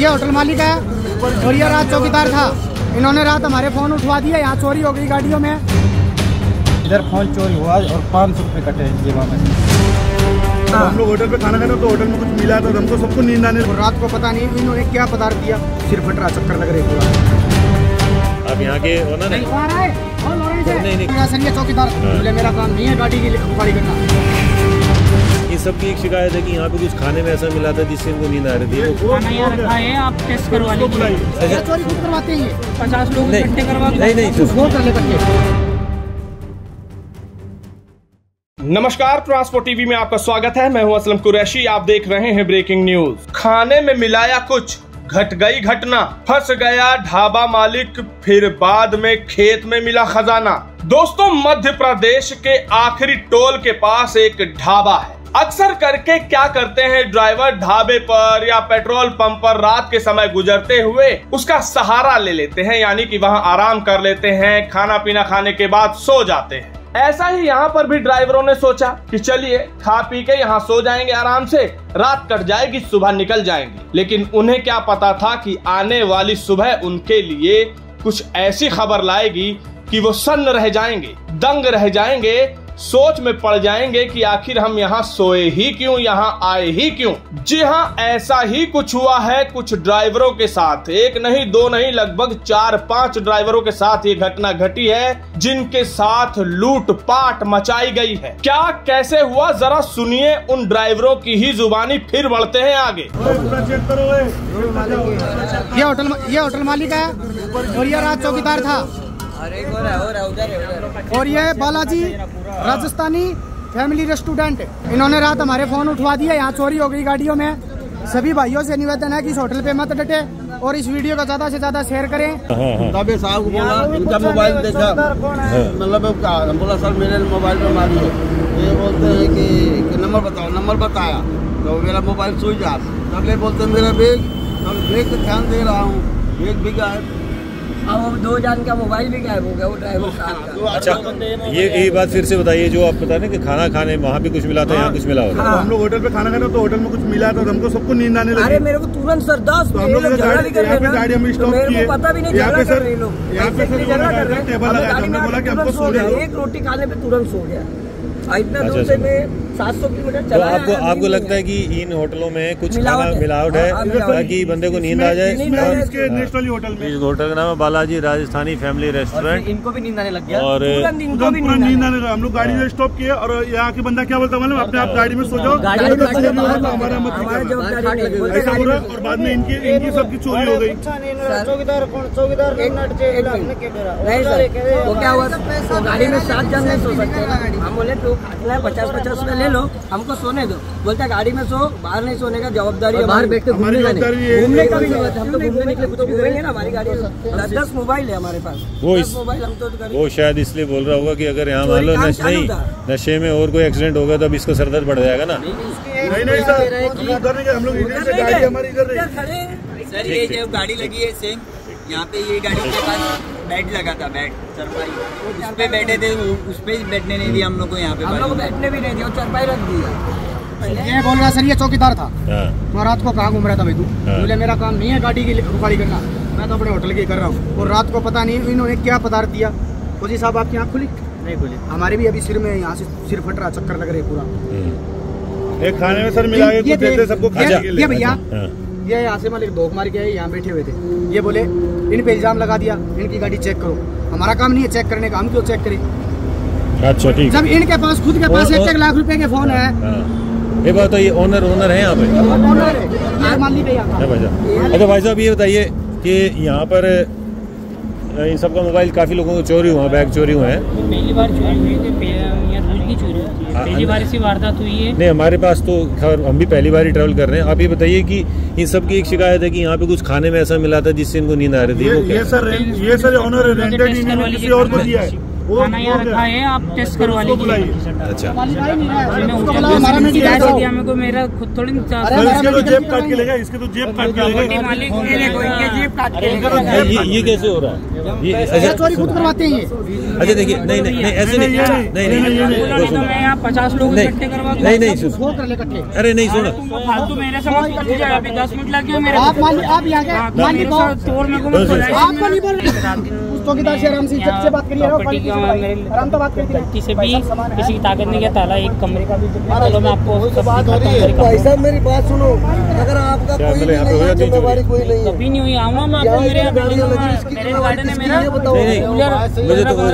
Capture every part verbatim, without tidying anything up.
ये होटल मालिक है और ये रात चौकीदार था। इन्होंने रात हमारे फोन उठवा दिया, यहाँ चोरी हो गई गाड़ियों में। इधर फोन चोरी हुआ और पाँच सौ रुपये कटे जेबा में। तो हम लोग होटल पे खाना खाना तो होटल में कुछ मिला तो हमको सबको नींद आने। और रात को पता नहीं इन्होंने क्या पदार्थ दिया, सिर फट रहा, चक्कर लग रहे पूरा। अब यहाँ के ओनर नहीं नहीं नहीं सर, ये चौकीदार बोले मेरा काम नहीं है गाड़ी की रुखवाड़ी करना। इन सबकी एक शिकायत है कि यहाँ पे कुछ खाने में ऐसा मिला था जिससे इनको नींद आ रही थी। खाना यहाँ रखा है, आप टेस्ट करवा लीजिए। चोरी खुद करवाते हैं, पचास लोग इकट्ठे करवा नहीं नहीं नमस्कार, ट्रांसपोर्ट टीवी में आपका स्वागत है। मैं हूं असलम कुरैशी। आप देख रहे हैं ब्रेकिंग न्यूज। खाने में मिलाया कुछ, घट गई घटना, फंस गया ढाबा मालिक, फिर बाद में खेत में मिला खजाना। दोस्तों, मध्य प्रदेश के आखिरी टोल के पास एक ढाबा है। अक्सर करके क्या करते हैं ड्राइवर, ढाबे पर या पेट्रोल पंप पर रात के समय गुजरते हुए उसका सहारा ले लेते हैं, यानी कि वहां आराम कर लेते हैं, खाना पीना खाने के बाद सो जाते हैं। ऐसा ही यहाँ पर भी ड्राइवरों ने सोचा कि चलिए खा पी के यहाँ सो जाएंगे आराम से, रात कट जाएगी, सुबह निकल जाएंगे। लेकिन उन्हें क्या पता था कि आने वाली सुबह उनके लिए कुछ ऐसी खबर लाएगी कि वो सन्न रह जाएंगे, दंग रह जाएंगे, सोच में पड़ जाएंगे कि आखिर हम यहाँ सोए ही क्यों, यहाँ आए ही क्यों। जी हाँ, ऐसा ही कुछ हुआ है कुछ ड्राइवरों के साथ। एक नहीं, दो नहीं, लगभग चार पांच ड्राइवरों के साथ ये घटना घटी है, जिनके साथ लूटपाट मचाई गई है। क्या कैसे हुआ, जरा सुनिए उन ड्राइवरों की ही जुबानी, फिर बढ़ते हैं आगे। ये होटल ये होटल मालिक है और ये रात चौकीदार था। और ये बालाजी राजस्थानी फैमिली रेस्टोरेंट, इन्होंने रात हमारे फोन उठवा दिया, यहाँ चोरी हो गई गाड़ियों में। सभी भाइयों से निवेदन है कि इस होटल पे मत डटे और इस वीडियो को ज्यादा से ज्यादा शेयर करें। तभी साहब को बोला, इनका मोबाइल देखा, मतलब बोला सर मेरे मोबाइल पे मारी है। ये बोलते हैं कि, कि नंबर बताओ, नंबर बताया तो मेरा मोबाइल सुई जा। तब ये बोलते मेरा बैग, बैग तो ध्यान दे रहा हूँ, बैग भी गायब। अब दो जान का मोबाइल भी गायब हो गया वो ड्राइवर का। अच्छा, ये यही बात फिर से बताइए जो आप बता रहे कि खाना खाने वहाँ भी कुछ मिला था, यहाँ कुछ मिला होगा। तो हम लोग होटल पे खाना खाना तो होटल में कुछ मिला तो हमको सबको नींद आने लगी। अरे मेरे को तुरंत सर दस तो हम लोग यहाँ पे गाड़ी हम स्टॉप किए, पता भी नहीं, यहाँ पे सर लोग यहाँ पे सर टेबल लगाया, हमने बोला कि हमको सो जाओ। एक रोटी खाने पे तुरंत सो गया। इतना दूर से मैं सात सौ किलोमीटर चला। तो आपको आपको लगता है कि इन होटलों में कुछ खाना मिलावट है ताकि बंदे को नींद आ जाए। इसके नेक्स्ट वाली होटल में, इस होटल का नाम है बालाजी राजस्थानी फैमिली रेस्टोरेंट। इनको भी नींद आने लग गया और इनको भी नींद आने लगा। हम लोग गाड़ी में स्टॉप किए और यहाँ के बंदा क्या बोलता मालूम, अपने आप गाड़ी में सो जाओ, हमारा मत ऐसा हो रहा। और बाद में इनकी इनकी सबकी चोरी हो गई। चौकीदार चौकीदार वो क्या हुआ, गाड़ी में सात जन नहीं सो सकते। हम बोले तो पचास पचास रुपए ले लो, हमको सोने दो। बोलता है गाड़ी में सो, बाहर नहीं सोने का जवाबदारी है, बाहर बैठ के घूमने का नहीं, घूमने का भी नहीं होता। हम तो घूमने निकले कुछ घूमेंगे ना, हमारी गाड़ी दस दस मोबाइल है हमारे पास। वो इस मोबाइल हम तो वो शायद इसलिए बोल रहा होगा कि अगर यहाँ मान लो नशे नहीं नशे में और कोई एक्सीडेंट होगा तो अब इसको सरदर्द बढ़ जाएगा ना। नहीं नहीं सर, हम लोग इधर से गाड़ी हमारी इधर रही। सर ये जो गाड़ी लगी है सेम, यहाँ पे ये गाड़ी के पास बेड लगा था, बेड चरपाई, उस पे बैठे थे, उस पे बैठने नहीं दिया हम लोग को। यहाँ पे हम लोग बैठने भी नहीं दिया, चरपाई रख दिया। ये बोल रहा सर, ये चौकीदार था। मैं रात को कहाँ घूम रहा था भाई तू? बोले मेरा काम नहीं है गाड़ी की रुखवाड़ी करना, मैं तो अपने होटल की कर रहा हूँ। और रात को पता नहीं इन्होंने क्या पदार्थ दिया। फौजी साहब आपकी आँख खुली? नहीं खुली। हमारे भी अभी सिर में यहाँ से सिर फट रहा, चक्कर लग रहे पूरा। एक खाने में सर मिला के देते सबको खाने के लिए। ये भैया ये यहाँ से मालिक धोख मार के यहाँ बैठे हुए थे। ये बोले इन पे इल्जाम लगा दिया, इनकी गाड़ी चेक करो। हमारा काम नहीं है चेक करने का, हम क्यों चेक करें? अच्छा ठीक। जब इनके पास खुद के पास एक एक लाख रुपए के फोन है। ये बात तो ये ओनर ओनर है यहाँ पे, ओनर है मालिक है यहाँ का। अच्छा भाई साहब ये बताइए कि यहाँ पर इन सबका मोबाइल काफी लोगों को चोरी हुआ, बैग चोरी हुए हैं। पहली बार चोरी हुई थी, रोज की चोरी होती है, पहली बार ऐसी वारदात हुई है। नहीं, हमारे पास तो खैर हम भी पहली बार ही ट्रैवल कर रहे हैं। आप ये बताइए कि इन सब की एक शिकायत है कि यहाँ पे कुछ खाने में ऐसा मिला था जिससे इनको नींद आ रही थी। ये, ये सर ये सर ओनर रेंटेड, इन्होंने किसी और को दिया है। खाना यहाँ रखा है, आप टेस्ट करवा लीजिए। अच्छा मेरे को मेरा खुद थोड़ी जेब काट के लेगा, इसके तो जेब काट के लेगा। मालिक जेब काट के ये ये कैसे हो रहा है? ये अच्छा चोरी खुद करवाते हैं ये। अच्छा देखिए, नहीं नहीं नहीं ऐसे नहीं नहीं नहीं तो मैं यहाँ पचास लोग इकट्ठे करवा दूं। नहीं नहीं अरे नहीं सुनो, फालतू मेरे समझ कर लीजिए। अभी दस मिनट लगे मेरे। आप मान आप यहाँ के मान ली तो आपको नहीं बोल रहे, चौकीदार से आराम से इज्जत से बात करिए, आराम से बात करिए। गलती से भी किसी की ताकत नहीं, क्या ताला एक कमरे का भी चलो मैं आपको भाई साहब मेरी बात सुनो, अगर आपका कोई नहीं है जिम्मेवारी कोई नहीं है, कभी नहीं हुई आऊंगा मैं आपको। मेरे मेरे गार्डन है मेरा, मुझे तो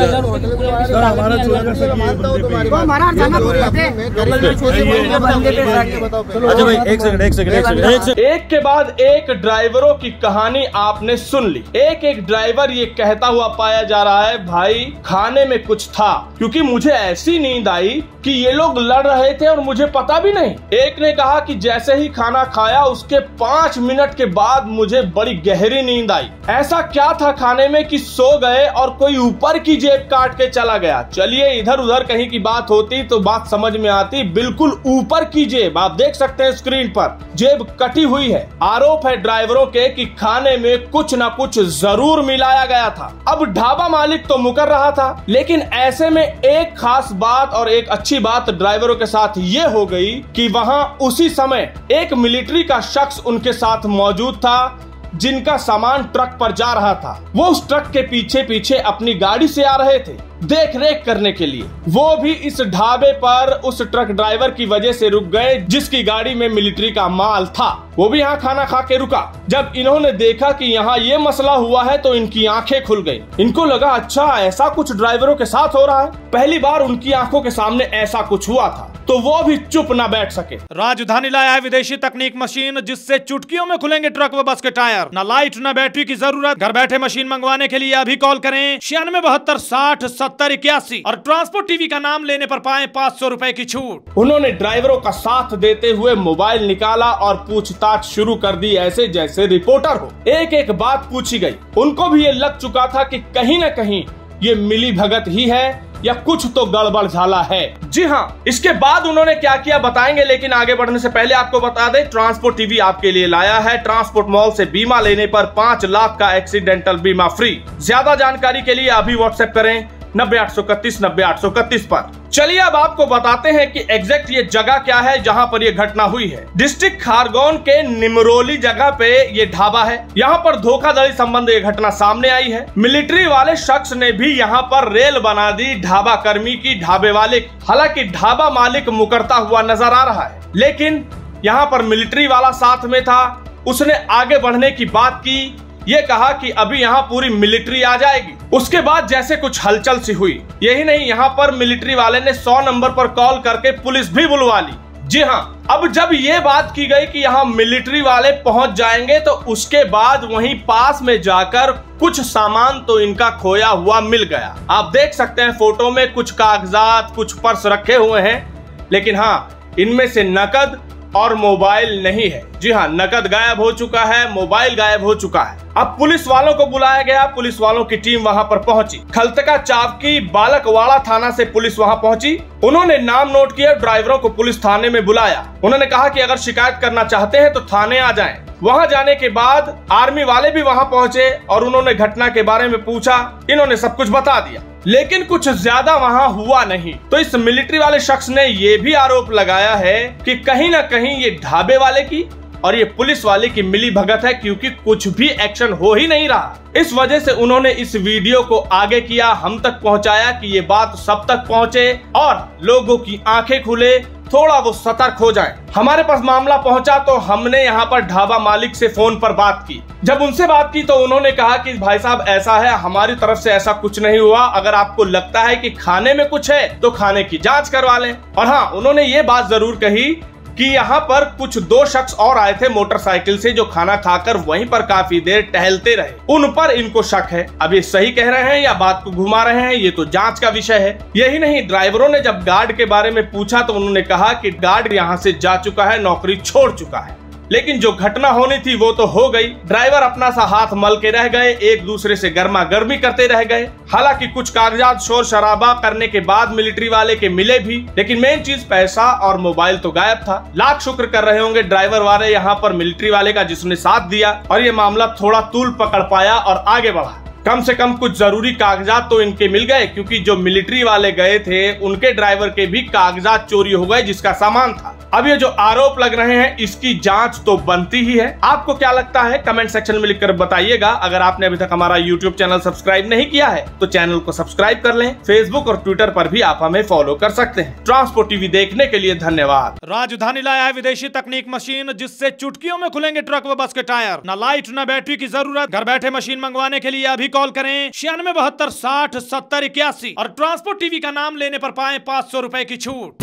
अच्छा भाई एक सेकंड एक सेकंड एक सेकंड एक के बाद एक ड्राइवरों की कहानी आपने सुन ली। एक एक ड्राइवर ये कहता हुआ पाया जा रहा है, भाई खाने में कुछ था, क्योंकि मुझे ऐसी नींद आई कि ये लोग लड़ रहे थे और मुझे पता भी नहीं। एक ने कहा कि जैसे ही खाना खाया उसके पाँच मिनट के बाद मुझे बड़ी गहरी नींद आई। ऐसा क्या था खाने में कि सो गए और कोई ऊपर की जेब काट के चला गया। चलिए इधर उधर कहीं की बात होती तो बात समझ में आती, बिल्कुल ऊपर की जेब आप देख सकते हैं स्क्रीन पर, जेब कटी हुई है। आरोप है ड्राइवरों के कि खाने में कुछ न कुछ जरूर मिलाया गया था। अब ढाबा मालिक तो मुकर रहा था, लेकिन ऐसे में एक खास बात और एक अच्छी बात ड्राइवरों के साथ ये हो गई कि वहां उसी समय एक मिलिट्री का शख्स उनके साथ मौजूद था, जिनका सामान ट्रक पर जा रहा था। वो उस ट्रक के पीछे पीछे अपनी गाड़ी से आ रहे थे देख रेख करने के लिए। वो भी इस ढाबे पर उस ट्रक ड्राइवर की वजह से रुक गए जिसकी गाड़ी में मिलिट्री का माल था। वो भी यहाँ खाना खा के रुका। जब इन्होंने देखा कि यहाँ ये मसला हुआ है तो इनकी आंखें खुल गई। इनको लगा अच्छा ऐसा कुछ ड्राइवरों के साथ हो रहा है। पहली बार उनकी आंखों के सामने ऐसा कुछ हुआ था, तो वो भी चुप न बैठ सके। राजधानी लाया है विदेशी तकनीक मशीन, जिससे चुटकियों में खुलेंगे ट्रक व बस के टायर। न लाइट न बैटरी की जरूरत। घर बैठे मशीन मंगवाने के लिए अभी कॉल करें छियानवे बहत्तर साठ सत्तर इक्यासी और ट्रांसपोर्ट टीवी का नाम लेने पर पाएं पाँच सौ रुपए की छूट। उन्होंने ड्राइवरों का साथ देते हुए मोबाइल निकाला और पूछताछ शुरू कर दी, ऐसे जैसे रिपोर्टर हो। एक एक बात पूछी गई। उनको भी ये लग चुका था कि कहीं न कहीं ये मिली भगत ही है या कुछ तो गड़बड़ झाला है। जी हाँ, इसके बाद उन्होंने क्या किया बताएंगे, लेकिन आगे बढ़ने से पहले आपको बता दें ट्रांसपोर्ट टीवी आपके लिए लाया है ट्रांसपोर्ट मॉल से बीमा लेने पर पाँच लाख का एक्सीडेंटल बीमा फ्री। ज्यादा जानकारी के लिए अभी व्हाट्सएप करें नब्बे आठ सौ इकतीस नब्बे आठ सौ इकतीस पर। चलिए अब आपको बताते हैं कि एग्जैक्ट ये जगह क्या है जहां पर ये घटना हुई है। डिस्ट्रिक्ट खारगोन के निमरोली जगह पे ये ढाबा है। यहाँ पर धोखाधड़ी संबंध ये घटना सामने आई है। मिलिट्री वाले शख्स ने भी यहाँ पर रेल बना दी ढाबा कर्मी की ढाबे वाले। हालांकि ढाबा मालिक मुकरता हुआ नजर आ रहा है, लेकिन यहाँ पर मिलिट्री वाला साथ में था। उसने आगे बढ़ने की बात की, ये कहा कि अभी यहाँ पूरी मिलिट्री आ जाएगी। उसके बाद जैसे कुछ हलचल सी हुई। यही नहीं, यहाँ पर मिलिट्री वाले ने सौ नंबर पर कॉल करके पुलिस भी बुलवा ली। जी हाँ, अब जब ये बात की गई कि यहाँ मिलिट्री वाले पहुंच जाएंगे तो उसके बाद वहीं पास में जाकर कुछ सामान तो इनका खोया हुआ मिल गया। आप देख सकते हैं फोटो में कुछ कागजात, कुछ पर्स रखे हुए हैं, लेकिन हाँ इनमें से नकद और मोबाइल नहीं है। जी हाँ, नकद गायब हो चुका है, मोबाइल गायब हो चुका है। अब पुलिस वालों को बुलाया गया। पुलिस वालों की टीम वहां पर पहुंची। खलतका चावकी बालकवाड़ा थाना से पुलिस वहां पहुंची। उन्होंने नाम नोट किया, ड्राइवरों को पुलिस थाने में बुलाया। उन्होंने कहा कि अगर शिकायत करना चाहते हैं तो थाने आ जाएं। वहां जाने के बाद आर्मी वाले भी वहां पहुंचे और उन्होंने घटना के बारे में पूछा। इन्होंने सब कुछ बता दिया, लेकिन कुछ ज्यादा वहां हुआ नहीं। तो इस मिलिट्री वाले शख्स ने यह भी आरोप लगाया है कि कहीं ना कहीं ये ढाबे वाले की और ये पुलिस वाले की मिली भगत है, क्योंकि कुछ भी एक्शन हो ही नहीं रहा। इस वजह से उन्होंने इस वीडियो को आगे किया, हम तक पहुंचाया कि ये बात सब तक पहुंचे और लोगों की आंखें खुले, थोड़ा वो सतर्क हो जाएं। हमारे पास मामला पहुंचा तो हमने यहाँ पर ढाबा मालिक से फोन पर बात की। जब उनसे बात की तो उन्होंने कहा कि भाई साहब ऐसा है, हमारी तरफ से ऐसा कुछ नहीं हुआ। अगर आपको लगता है कि खाने में कुछ है तो खाने की जांच करवा लें। और हाँ, उन्होंने ये बात जरूर कही कि यहाँ पर कुछ दो शख्स और आए थे मोटरसाइकिल से, जो खाना खाकर वहीं पर काफी देर टहलते रहे। उन पर इनको शक है। अब ये सही कह रहे हैं या बात को घुमा रहे हैं, ये तो जांच का विषय है। यही नहीं, ड्राइवरों ने जब गार्ड के बारे में पूछा तो उन्होंने कहा कि गार्ड यहाँ से जा चुका है, नौकरी छोड़ चुका है। लेकिन जो घटना होनी थी वो तो हो गई। ड्राइवर अपना सा हाथ मल के रह गए, एक दूसरे से गर्मा गर्मी करते रह गए। हालांकि कुछ कागजात शोर शराबा करने के बाद मिलिट्री वाले के मिले भी, लेकिन मेन चीज पैसा और मोबाइल तो गायब था। लाख शुक्र कर रहे होंगे ड्राइवर वाले यहाँ पर मिलिट्री वाले का, जिसने साथ दिया और ये मामला थोड़ा तूल पकड़ पाया और आगे बढ़ा। कम से कम कुछ जरूरी कागजात तो इनके मिल गए, क्योंकि जो मिलिट्री वाले गए थे उनके ड्राइवर के भी कागजात चोरी हो गए, जिसका सामान था। अब ये जो आरोप लग रहे हैं इसकी जांच तो बनती ही है। आपको क्या लगता है कमेंट सेक्शन में लिखकर बताइएगा। अगर आपने अभी तक हमारा यूट्यूब चैनल सब्सक्राइब नहीं किया है तो चैनल को सब्सक्राइब कर लें। फेसबुक और ट्विटर पर भी आप हमें फॉलो कर सकते हैं। ट्रांसपोर्ट टीवी देखने के लिए धन्यवाद। राजधानी लाया है विदेशी तकनीक मशीन, जिससे चुटकियों में खुलेंगे ट्रक व बस के टायर। न लाइट न बैटरी की जरूरत। घर बैठे मशीन मंगवाने के लिए अभी कॉल करें छियानवे बहत्तर साठ सत्तर इक्यासी और ट्रांसपोर्ट टीवी का नाम लेने पर पाएं पाँच सौ रुपए की छूट।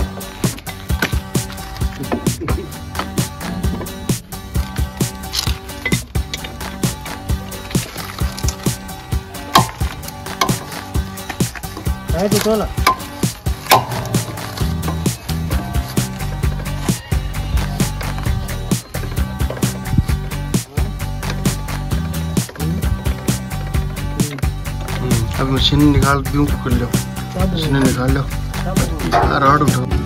है तो चलो अब मशीन निकाल दूं, खोल लो, मशीन निकाल लो, रॉड उठाओ।